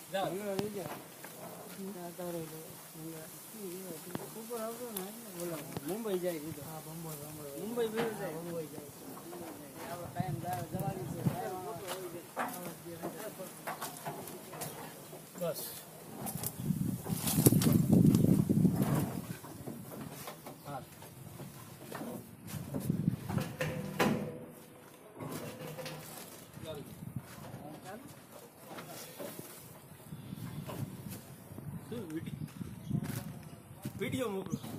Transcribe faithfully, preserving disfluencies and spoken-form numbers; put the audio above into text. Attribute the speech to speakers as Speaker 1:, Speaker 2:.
Speaker 1: મુંબઈ જાય સીધો. હા મુંબઈ મુંબઈ મુંબઈ જાય મુંબઈ જાય આપણો ટાઈમ જવાની છે. બસ હા વિડીયો મોકલો.